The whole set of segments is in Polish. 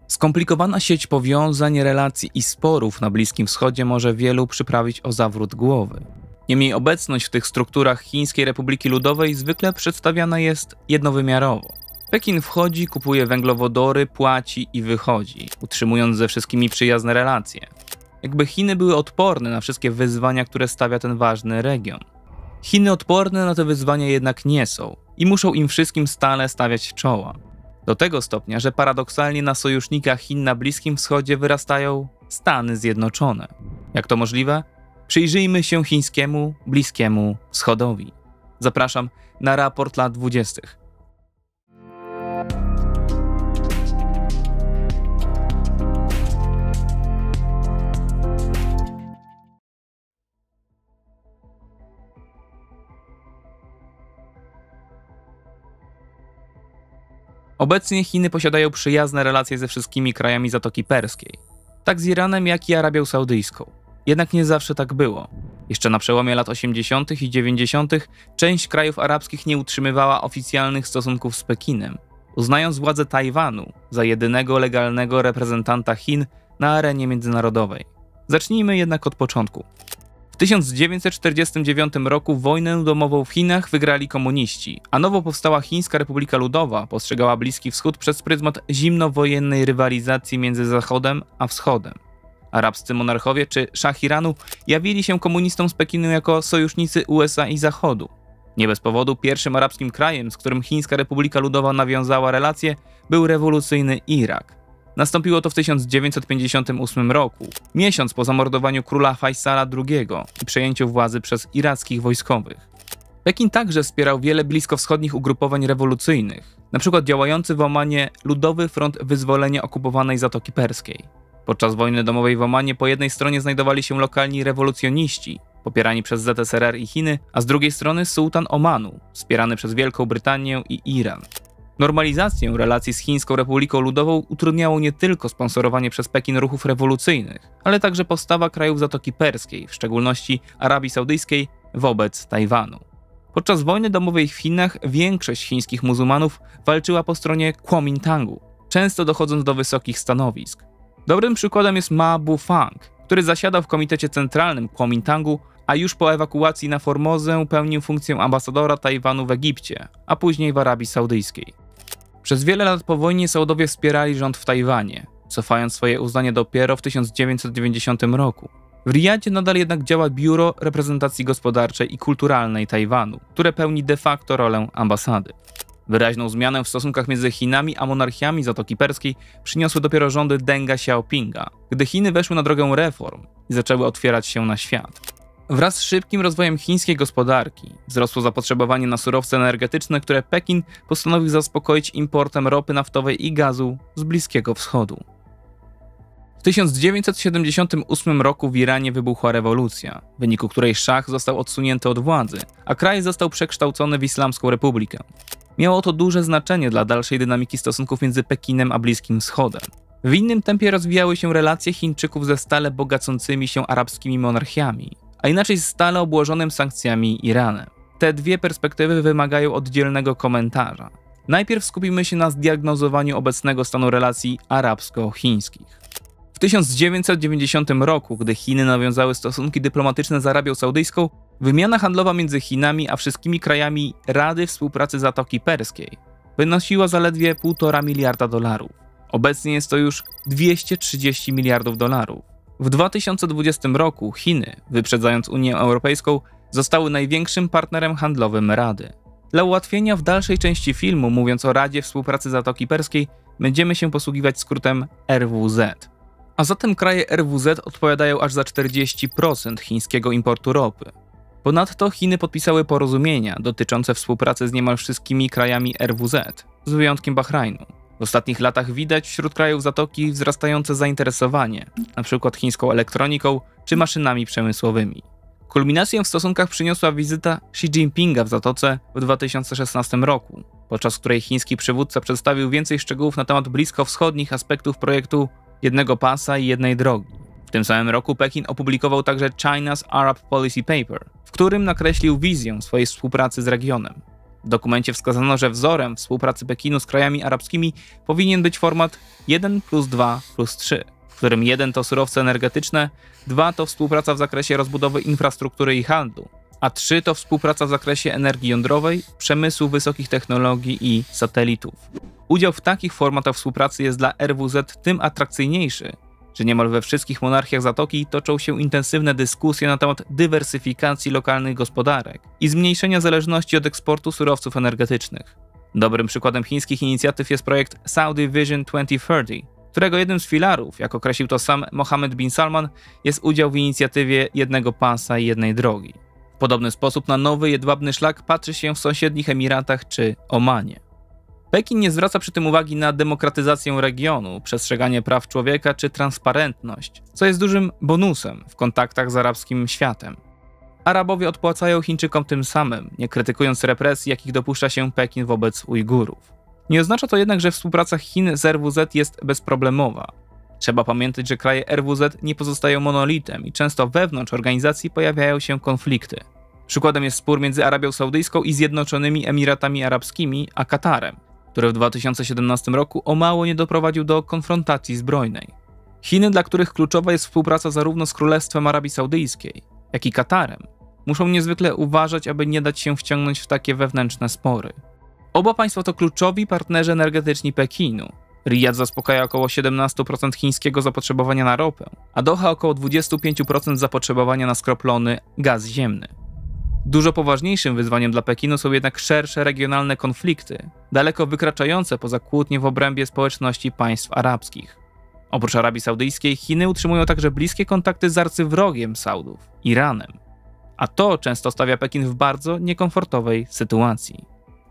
Skomplikowana sieć powiązań, relacji i sporów na Bliskim Wschodzie może wielu przyprawić o zawrót głowy. Niemniej obecność w tych strukturach Chińskiej Republiki Ludowej zwykle przedstawiana jest jednowymiarowo. Pekin wchodzi, kupuje węglowodory, płaci i wychodzi, utrzymując ze wszystkimi przyjazne relacje. Jakby Chiny były odporne na wszystkie wyzwania, które stawia ten ważny region. Chiny odporne na te wyzwania jednak nie są i muszą im wszystkim stale stawiać czoła. Do tego stopnia, że paradoksalnie na sojusznikach Chin na Bliskim Wschodzie wyrastają Stany Zjednoczone. Jak to możliwe? Przyjrzyjmy się chińskiemu Bliskiemu Wschodowi. Zapraszam na raport lat 20. Obecnie Chiny posiadają przyjazne relacje ze wszystkimi krajami Zatoki Perskiej, tak z Iranem, jak i Arabią Saudyjską. Jednak nie zawsze tak było. Jeszcze na przełomie lat 80. i 90. część krajów arabskich nie utrzymywała oficjalnych stosunków z Pekinem, uznając władzę Tajwanu za jedynego legalnego reprezentanta Chin na arenie międzynarodowej. Zacznijmy jednak od początku. W 1949 roku wojnę domową w Chinach wygrali komuniści, a nowo powstała Chińska Republika Ludowa postrzegała Bliski Wschód przez pryzmat zimnowojennej rywalizacji między Zachodem a Wschodem. Arabscy monarchowie czy szach Iranu jawili się komunistom z Pekinu jako sojusznicy USA i Zachodu. Nie bez powodu pierwszym arabskim krajem, z którym Chińska Republika Ludowa nawiązała relacje, był rewolucyjny Irak. Nastąpiło to w 1958 roku, miesiąc po zamordowaniu króla Fajsala II i przejęciu władzy przez irackich wojskowych. Pekin także wspierał wiele bliskowschodnich ugrupowań rewolucyjnych, np. działający w Omanie Ludowy Front Wyzwolenia okupowanej Zatoki Perskiej. Podczas wojny domowej w Omanie po jednej stronie znajdowali się lokalni rewolucjoniści, popierani przez ZSRR i Chiny, a z drugiej strony sułtan Omanu, wspierany przez Wielką Brytanię i Iran. Normalizację relacji z Chińską Republiką Ludową utrudniało nie tylko sponsorowanie przez Pekin ruchów rewolucyjnych, ale także postawa krajów Zatoki Perskiej, w szczególności Arabii Saudyjskiej, wobec Tajwanu. Podczas wojny domowej w Chinach większość chińskich muzułmanów walczyła po stronie Kuomintangu, często dochodząc do wysokich stanowisk. Dobrym przykładem jest Ma Bufang, który zasiadał w Komitecie Centralnym Kuomintangu, a już po ewakuacji na Formozę pełnił funkcję ambasadora Tajwanu w Egipcie, a później w Arabii Saudyjskiej. Przez wiele lat po wojnie Saudowie wspierali rząd w Tajwanie, cofając swoje uznanie dopiero w 1990 roku. W Riyadzie nadal jednak działa Biuro Reprezentacji Gospodarczej i Kulturalnej Tajwanu, które pełni de facto rolę ambasady. Wyraźną zmianę w stosunkach między Chinami a monarchiami Zatoki Perskiej przyniosły dopiero rządy Denga Xiaopinga, gdy Chiny weszły na drogę reform i zaczęły otwierać się na świat. Wraz z szybkim rozwojem chińskiej gospodarki wzrosło zapotrzebowanie na surowce energetyczne, które Pekin postanowił zaspokoić importem ropy naftowej i gazu z Bliskiego Wschodu. W 1978 roku w Iranie wybuchła rewolucja, w wyniku której szach został odsunięty od władzy, a kraj został przekształcony w Islamską Republikę. Miało to duże znaczenie dla dalszej dynamiki stosunków między Pekinem a Bliskim Wschodem. W innym tempie rozwijały się relacje Chińczyków ze stale bogacącymi się arabskimi monarchiami, a inaczej z stale obłożonym sankcjami Iranem. Te dwie perspektywy wymagają oddzielnego komentarza. Najpierw skupimy się na zdiagnozowaniu obecnego stanu relacji arabsko-chińskich. W 1990 roku, gdy Chiny nawiązały stosunki dyplomatyczne z Arabią Saudyjską, wymiana handlowa między Chinami a wszystkimi krajami Rady Współpracy Zatoki Perskiej wynosiła zaledwie $1,5 miliarda. Obecnie jest to już 230 miliardów dolarów. W 2020 roku Chiny, wyprzedzając Unię Europejską, zostały największym partnerem handlowym Rady. Dla ułatwienia w dalszej części filmu, mówiąc o Radzie Współpracy Zatoki Perskiej, będziemy się posługiwać skrótem RWZ. A zatem kraje RWZ odpowiadają aż za 40% chińskiego importu ropy. Ponadto Chiny podpisały porozumienia dotyczące współpracy z niemal wszystkimi krajami RWZ, z wyjątkiem Bahrajnu. W ostatnich latach widać wśród krajów Zatoki wzrastające zainteresowanie, np. chińską elektroniką czy maszynami przemysłowymi. Kulminację w stosunkach przyniosła wizyta Xi Jinpinga w Zatoce w 2016 roku, podczas której chiński przywódca przedstawił więcej szczegółów na temat bliskowschodnich aspektów projektu jednego pasa i jednej drogi. W tym samym roku Pekin opublikował także China's Arab Policy Paper, w którym nakreślił wizję swojej współpracy z regionem. W dokumencie wskazano, że wzorem współpracy Pekinu z krajami arabskimi powinien być format 1+2+3, w którym 1 to surowce energetyczne, 2 to współpraca w zakresie rozbudowy infrastruktury i handlu, a 3 to współpraca w zakresie energii jądrowej, przemysłu wysokich technologii i satelitów. Udział w takich formatach współpracy jest dla RWZ tym atrakcyjniejszy, że niemal we wszystkich monarchiach Zatoki toczą się intensywne dyskusje na temat dywersyfikacji lokalnych gospodarek i zmniejszenia zależności od eksportu surowców energetycznych. Dobrym przykładem chińskich inicjatyw jest projekt Saudi Vision 2030, którego jednym z filarów, jak określił to sam Mohammed bin Salman, jest udział w inicjatywie jednego pasa i jednej drogi. W podobny sposób na nowy jedwabny szlak patrzy się w sąsiednich Emiratach czy Omanie. Pekin nie zwraca przy tym uwagi na demokratyzację regionu, przestrzeganie praw człowieka czy transparentność, co jest dużym bonusem w kontaktach z arabskim światem. Arabowie odpłacają Chińczykom tym samym, nie krytykując represji, jakich dopuszcza się Pekin wobec Ujgurów. Nie oznacza to jednak, że współpraca Chin z RWZ jest bezproblemowa. Trzeba pamiętać, że kraje RWZ nie pozostają monolitem i często wewnątrz organizacji pojawiają się konflikty. Przykładem jest spór między Arabią Saudyjską i Zjednoczonymi Emiratami Arabskimi a Katarem, który w 2017 roku o mało nie doprowadził do konfrontacji zbrojnej. Chiny, dla których kluczowa jest współpraca zarówno z Królestwem Arabii Saudyjskiej, jak i Katarem, muszą niezwykle uważać, aby nie dać się wciągnąć w takie wewnętrzne spory. Oba państwa to kluczowi partnerzy energetyczni Pekinu. Riyad zaspokaja około 17% chińskiego zapotrzebowania na ropę, a Doha około 25% zapotrzebowania na skroplony gaz ziemny. Dużo poważniejszym wyzwaniem dla Pekinu są jednak szersze regionalne konflikty, daleko wykraczające poza kłótnie w obrębie społeczności państw arabskich. Oprócz Arabii Saudyjskiej, Chiny utrzymują także bliskie kontakty z arcywrogiem Saudów, Iranem. A to często stawia Pekin w bardzo niekomfortowej sytuacji.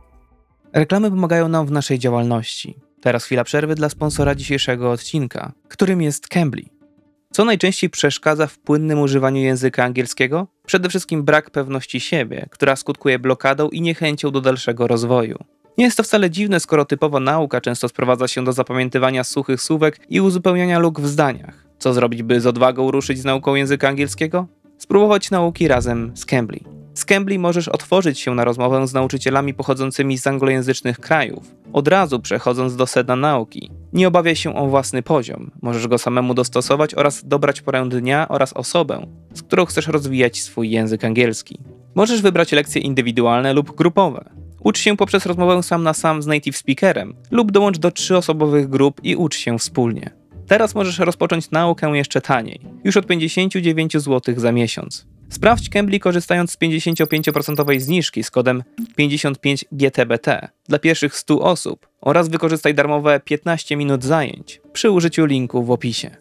Reklamy pomagają nam w naszej działalności. Teraz chwila przerwy dla sponsora dzisiejszego odcinka, którym jest Cambly. Co najczęściej przeszkadza w płynnym używaniu języka angielskiego? Przede wszystkim brak pewności siebie, która skutkuje blokadą i niechęcią do dalszego rozwoju. Nie jest to wcale dziwne, skoro typowa nauka często sprowadza się do zapamiętywania suchych słówek i uzupełniania luk w zdaniach. Co zrobić, by z odwagą ruszyć z nauką języka angielskiego? Spróbować nauki razem z Cambly. Z Cambly możesz otworzyć się na rozmowę z nauczycielami pochodzącymi z anglojęzycznych krajów, od razu przechodząc do sedna nauki. Nie obawiaj się o własny poziom, możesz go samemu dostosować oraz dobrać porę dnia oraz osobę, z którą chcesz rozwijać swój język angielski. Możesz wybrać lekcje indywidualne lub grupowe. Ucz się poprzez rozmowę sam na sam z native speakerem lub dołącz do 3-osobowych grup i ucz się wspólnie. Teraz możesz rozpocząć naukę jeszcze taniej, już od 59 zł za miesiąc. Sprawdź Cambly korzystając z 55% zniżki z kodem 55GTBT dla pierwszych 100 osób oraz wykorzystaj darmowe 15 minut zajęć przy użyciu linku w opisie.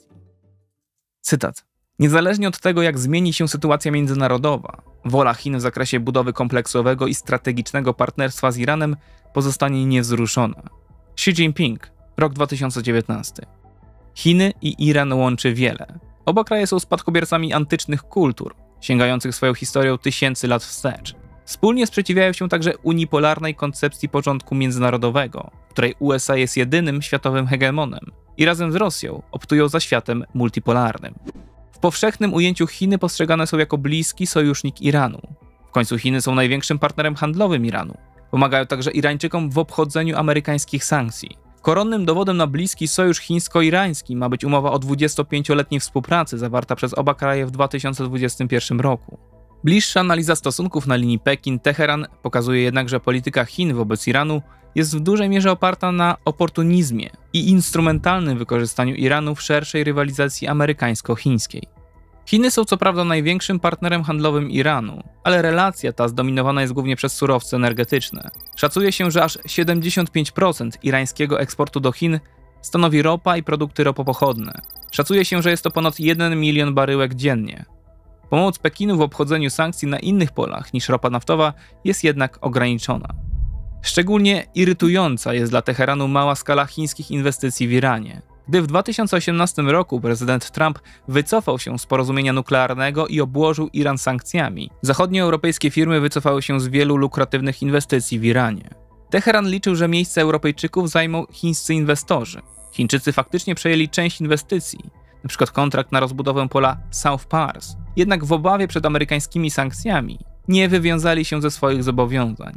Cytat. Niezależnie od tego, jak zmieni się sytuacja międzynarodowa, wola Chin w zakresie budowy kompleksowego i strategicznego partnerstwa z Iranem pozostanie niewzruszona. Xi Jinping, rok 2019. Chiny i Iran łączy wiele. Oba kraje są spadkobiercami antycznych kultur, sięgających swoją historią tysięcy lat wstecz. Wspólnie sprzeciwiają się także unipolarnej koncepcji porządku międzynarodowego, w której USA jest jedynym światowym hegemonem i razem z Rosją optują za światem multipolarnym. W powszechnym ujęciu Chiny postrzegane są jako bliski sojusznik Iranu. W końcu Chiny są największym partnerem handlowym Iranu. Pomagają także Irańczykom w obchodzeniu amerykańskich sankcji. Koronnym dowodem na bliski sojusz chińsko-irański ma być umowa o 25-letniej współpracy zawarta przez oba kraje w 2021 roku. Bliższa analiza stosunków na linii Pekin-Teheran pokazuje jednak, że polityka Chin wobec Iranu jest w dużej mierze oparta na oportunizmie i instrumentalnym wykorzystaniu Iranu w szerszej rywalizacji amerykańsko-chińskiej. Chiny są co prawda największym partnerem handlowym Iranu, ale relacja ta zdominowana jest głównie przez surowce energetyczne. Szacuje się, że aż 75% irańskiego eksportu do Chin stanowi ropa i produkty ropopochodne. Szacuje się, że jest to ponad 1 milion baryłek dziennie. Pomoc Pekinu w obchodzeniu sankcji na innych polach niż ropa naftowa jest jednak ograniczona. Szczególnie irytująca jest dla Teheranu mała skala chińskich inwestycji w Iranie. Gdy w 2018 roku prezydent Trump wycofał się z porozumienia nuklearnego i obłożył Iran sankcjami, zachodnioeuropejskie firmy wycofały się z wielu lukratywnych inwestycji w Iranie. Teheran liczył, że miejsce Europejczyków zajmą chińscy inwestorzy. Chińczycy faktycznie przejęli część inwestycji, np. kontrakt na rozbudowę pola South Pars, jednak w obawie przed amerykańskimi sankcjami nie wywiązali się ze swoich zobowiązań.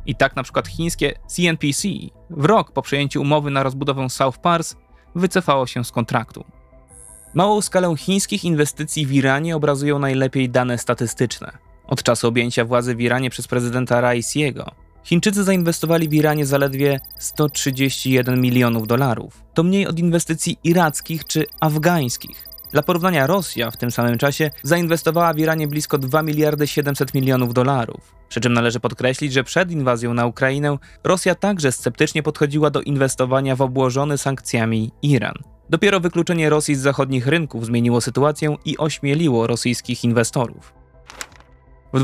I tak na przykład chińskie CNPC w rok po przejęciu umowy na rozbudowę South Pars wycofało się z kontraktu. Małą skalę chińskich inwestycji w Iranie obrazują najlepiej dane statystyczne. Od czasu objęcia władzy w Iranie przez prezydenta Raisiego, Chińczycy zainwestowali w Iranie zaledwie $131 milionów. To mniej od inwestycji irackich czy afgańskich. Dla porównania Rosja w tym samym czasie zainwestowała w Iranie blisko $2,7 miliardów. Przy czym należy podkreślić, że przed inwazją na Ukrainę Rosja także sceptycznie podchodziła do inwestowania w obłożony sankcjami Iran. Dopiero wykluczenie Rosji z zachodnich rynków zmieniło sytuację i ośmieliło rosyjskich inwestorów. W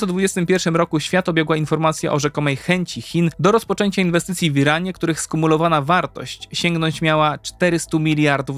2021 roku świat obiegła informacja o rzekomej chęci Chin do rozpoczęcia inwestycji w Iranie, których skumulowana wartość sięgnąć miała $400 miliardów.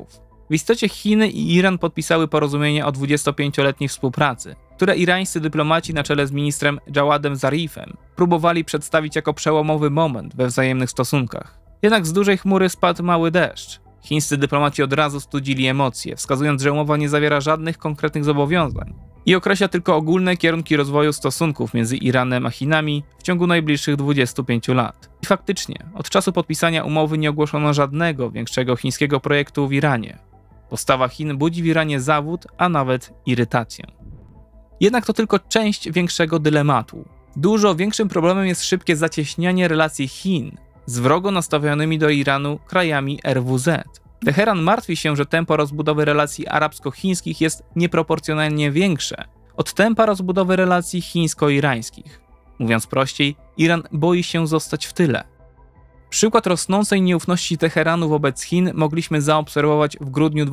W istocie Chiny i Iran podpisały porozumienie o 25-letniej współpracy, które irańscy dyplomaci na czele z ministrem Jawadem Zarifem próbowali przedstawić jako przełomowy moment we wzajemnych stosunkach. Jednak z dużej chmury spadł mały deszcz. Chińscy dyplomaci od razu studzili emocje, wskazując, że umowa nie zawiera żadnych konkretnych zobowiązań i określa tylko ogólne kierunki rozwoju stosunków między Iranem a Chinami w ciągu najbliższych 25 lat. I faktycznie, od czasu podpisania umowy nie ogłoszono żadnego większego chińskiego projektu w Iranie. Postawa Chin budzi w Iranie zawód, a nawet irytację. Jednak to tylko część większego dylematu. Dużo większym problemem jest szybkie zacieśnianie relacji Chin z wrogo nastawionymi do Iranu krajami RWZ. Teheran martwi się, że tempo rozbudowy relacji arabsko-chińskich jest nieproporcjonalnie większe od tempa rozbudowy relacji chińsko-irańskich. Mówiąc prościej, Iran boi się zostać w tyle. Przykład rosnącej nieufności Teheranu wobec Chin mogliśmy zaobserwować w grudniu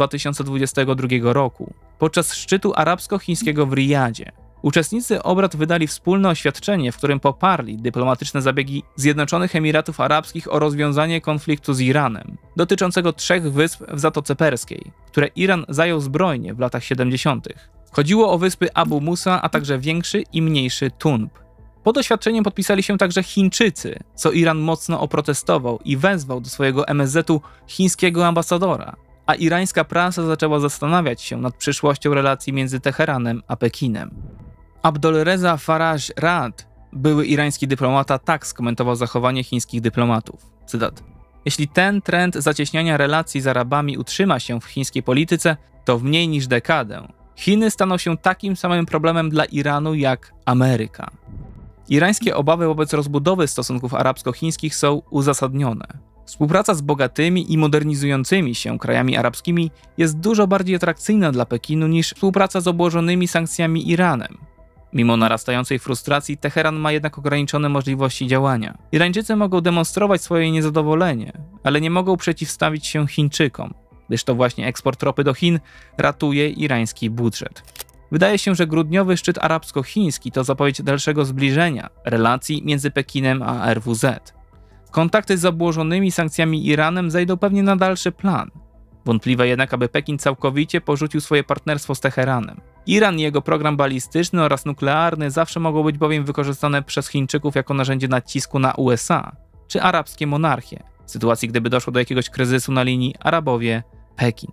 2022 roku, podczas szczytu arabsko-chińskiego w Rijadzie. Uczestnicy obrad wydali wspólne oświadczenie, w którym poparli dyplomatyczne zabiegi Zjednoczonych Emiratów Arabskich o rozwiązanie konfliktu z Iranem, dotyczącego 3 wysp w Zatoce Perskiej, które Iran zajął zbrojnie w latach 70. Chodziło o wyspy Abu Musa, a także większy i mniejszy Tunb. Pod oświadczeniem podpisali się także Chińczycy, co Iran mocno oprotestował i wezwał do swojego MSZ-u chińskiego ambasadora, a irańska prasa zaczęła zastanawiać się nad przyszłością relacji między Teheranem a Pekinem. Abdolreza Faraj Rad, były irański dyplomata, tak skomentował zachowanie chińskich dyplomatów. Cytat: jeśli ten trend zacieśniania relacji z Arabami utrzyma się w chińskiej polityce, to w mniej niż dekadę Chiny staną się takim samym problemem dla Iranu jak Ameryka. Irańskie obawy wobec rozbudowy stosunków arabsko-chińskich są uzasadnione. Współpraca z bogatymi i modernizującymi się krajami arabskimi jest dużo bardziej atrakcyjna dla Pekinu niż współpraca z obłożonymi sankcjami Iranem. Mimo narastającej frustracji, Teheran ma jednak ograniczone możliwości działania. Irańczycy mogą demonstrować swoje niezadowolenie, ale nie mogą przeciwstawić się Chińczykom, gdyż to właśnie eksport ropy do Chin ratuje irański budżet. Wydaje się, że grudniowy szczyt arabsko-chiński to zapowiedź dalszego zbliżenia relacji między Pekinem a RWZ. Kontakty z obłożonymi sankcjami Iranem zejdą pewnie na dalszy plan. Wątpliwe jednak, aby Pekin całkowicie porzucił swoje partnerstwo z Teheranem. Iran i jego program balistyczny oraz nuklearny zawsze mogą być bowiem wykorzystane przez Chińczyków jako narzędzie nacisku na USA czy arabskie monarchie, w sytuacji gdyby doszło do jakiegoś kryzysu na linii Arabowie-Pekin.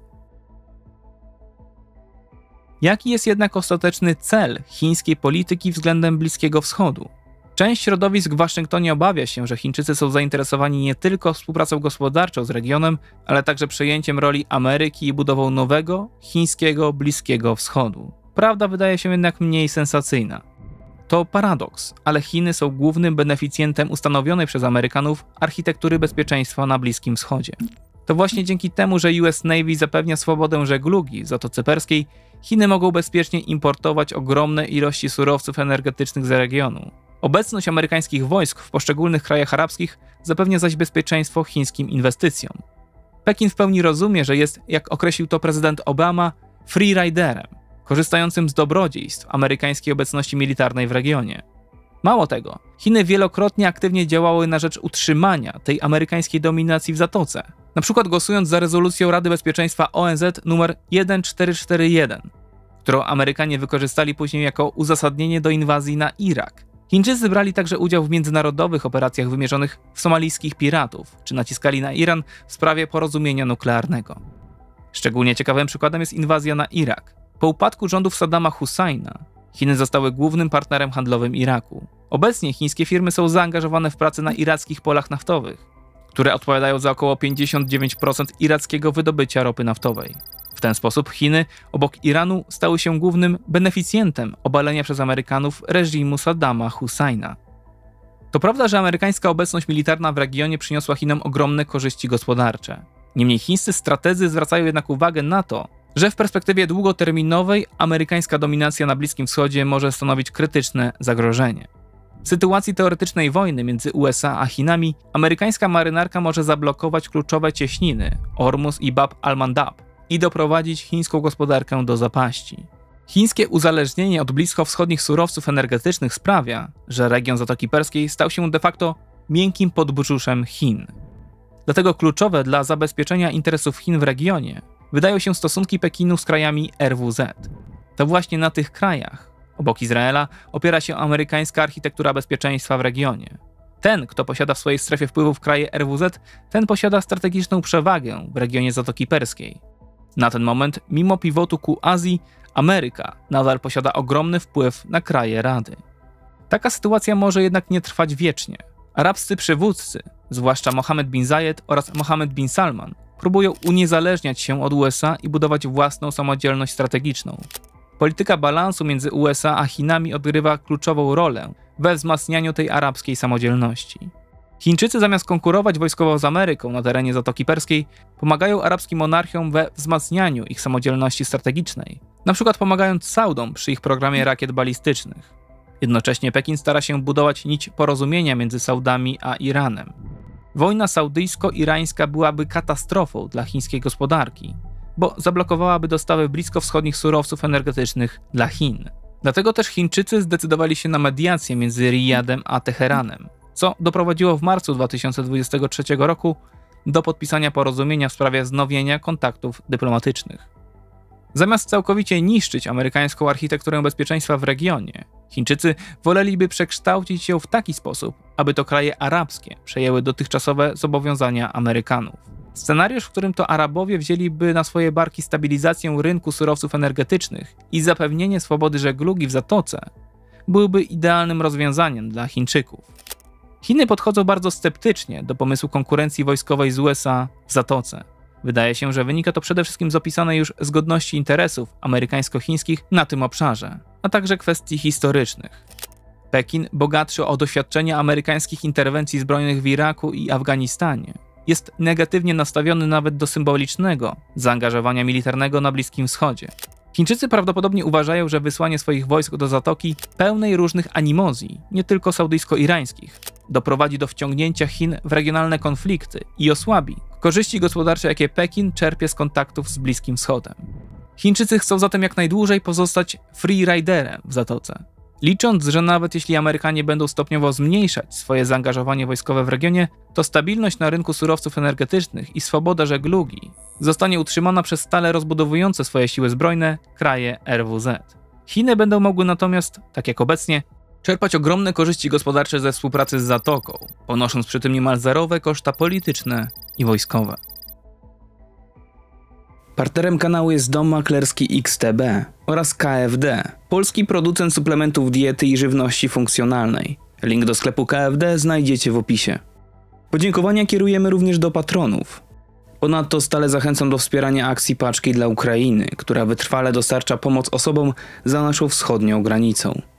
Jaki jest jednak ostateczny cel chińskiej polityki względem Bliskiego Wschodu? Część środowisk w Waszyngtonie obawia się, że Chińczycy są zainteresowani nie tylko współpracą gospodarczą z regionem, ale także przejęciem roli Ameryki i budową nowego, chińskiego Bliskiego Wschodu. Prawda wydaje się jednak mniej sensacyjna. To paradoks, ale Chiny są głównym beneficjentem ustanowionej przez Amerykanów architektury bezpieczeństwa na Bliskim Wschodzie. To właśnie dzięki temu, że US Navy zapewnia swobodę żeglugi w Zatoce Perskiej, Chiny mogą bezpiecznie importować ogromne ilości surowców energetycznych z regionu. Obecność amerykańskich wojsk w poszczególnych krajach arabskich zapewnia zaś bezpieczeństwo chińskim inwestycjom. Pekin w pełni rozumie, że jest, jak określił to prezydent Obama, freeriderem, korzystającym z dobrodziejstw amerykańskiej obecności militarnej w regionie. Mało tego, Chiny wielokrotnie aktywnie działały na rzecz utrzymania tej amerykańskiej dominacji w Zatoce, na przykład głosując za rezolucją Rady Bezpieczeństwa ONZ nr 1441, którą Amerykanie wykorzystali później jako uzasadnienie do inwazji na Irak. Chińczycy brali także udział w międzynarodowych operacjach wymierzonych w somalijskich piratów, czy naciskali na Iran w sprawie porozumienia nuklearnego. Szczególnie ciekawym przykładem jest inwazja na Irak. Po upadku rządów Saddama Husajna, Chiny zostały głównym partnerem handlowym Iraku. Obecnie chińskie firmy są zaangażowane w pracę na irackich polach naftowych, które odpowiadają za około 59% irackiego wydobycia ropy naftowej. W ten sposób Chiny, obok Iranu, stały się głównym beneficjentem obalenia przez Amerykanów reżimu Saddama Husajna. To prawda, że amerykańska obecność militarna w regionie przyniosła Chinom ogromne korzyści gospodarcze. Niemniej chińscy strategzy zwracają jednak uwagę na to, że w perspektywie długoterminowej amerykańska dominacja na Bliskim Wschodzie może stanowić krytyczne zagrożenie. W sytuacji teoretycznej wojny między USA a Chinami, amerykańska marynarka może zablokować kluczowe cieśniny Ormus i Bab al-Mandab i doprowadzić chińską gospodarkę do zapaści. Chińskie uzależnienie od bliskowschodnich surowców energetycznych sprawia, że region Zatoki Perskiej stał się de facto miękkim podbrzuszem Chin. Dlatego kluczowe dla zabezpieczenia interesów Chin w regionie wydają się stosunki Pekinu z krajami RWZ. To właśnie na tych krajach, obok Izraela, opiera się amerykańska architektura bezpieczeństwa w regionie. Ten, kto posiada w swojej strefie wpływów kraje RWZ, ten posiada strategiczną przewagę w regionie Zatoki Perskiej. Na ten moment, mimo pivotu ku Azji, Ameryka nadal posiada ogromny wpływ na kraje Rady. Taka sytuacja może jednak nie trwać wiecznie. Arabscy przywódcy, zwłaszcza Mohammed bin Zayed oraz Mohammed bin Salman, próbują uniezależniać się od USA i budować własną samodzielność strategiczną. Polityka balansu między USA a Chinami odgrywa kluczową rolę we wzmacnianiu tej arabskiej samodzielności. Chińczycy zamiast konkurować wojskowo z Ameryką na terenie Zatoki Perskiej, pomagają arabskim monarchiom we wzmacnianiu ich samodzielności strategicznej, np. pomagając Saudom przy ich programie rakiet balistycznych. Jednocześnie Pekin stara się budować nić porozumienia między Saudami a Iranem. Wojna saudyjsko-irańska byłaby katastrofą dla chińskiej gospodarki, bo zablokowałaby dostawy bliskowschodnich surowców energetycznych dla Chin. Dlatego też Chińczycy zdecydowali się na mediację między Rijadem a Teheranem, co doprowadziło w marcu 2023 roku do podpisania porozumienia w sprawie wznowienia kontaktów dyplomatycznych. Zamiast całkowicie niszczyć amerykańską architekturę bezpieczeństwa w regionie, Chińczycy woleliby przekształcić ją w taki sposób, aby to kraje arabskie przejęły dotychczasowe zobowiązania Amerykanów. Scenariusz, w którym to Arabowie wzięliby na swoje barki stabilizację rynku surowców energetycznych i zapewnienie swobody żeglugi w Zatoce, byłby idealnym rozwiązaniem dla Chińczyków. Chiny podchodzą bardzo sceptycznie do pomysłu konkurencji wojskowej z USA w Zatoce. Wydaje się, że wynika to przede wszystkim z opisanej już zgodności interesów amerykańsko-chińskich na tym obszarze, a także kwestii historycznych. Pekin, bogatszy o doświadczenia amerykańskich interwencji zbrojnych w Iraku i Afganistanie, jest negatywnie nastawiony nawet do symbolicznego zaangażowania militarnego na Bliskim Wschodzie. Chińczycy prawdopodobnie uważają, że wysłanie swoich wojsk do Zatoki, pełnej różnych animozji, nie tylko saudyjsko-irańskich, doprowadzi do wciągnięcia Chin w regionalne konflikty i osłabi korzyści gospodarcze, jakie Pekin czerpie z kontaktów z Bliskim Wschodem. Chińczycy chcą zatem jak najdłużej pozostać freeriderem w Zatoce. Licząc, że nawet jeśli Amerykanie będą stopniowo zmniejszać swoje zaangażowanie wojskowe w regionie, to stabilność na rynku surowców energetycznych i swoboda żeglugi zostanie utrzymana przez stale rozbudowujące swoje siły zbrojne kraje RWZ. Chiny będą mogły natomiast, tak jak obecnie, czerpać ogromne korzyści gospodarcze ze współpracy z Zatoką, ponosząc przy tym niemal zerowe koszta polityczne i wojskowe. Partnerem kanału jest Dom Maklerski XTB oraz KFD, polski producent suplementów diety i żywności funkcjonalnej. Link do sklepu KFD znajdziecie w opisie. Podziękowania kierujemy również do patronów. Ponadto stale zachęcam do wspierania akcji Paczki dla Ukrainy, która wytrwale dostarcza pomoc osobom za naszą wschodnią granicą.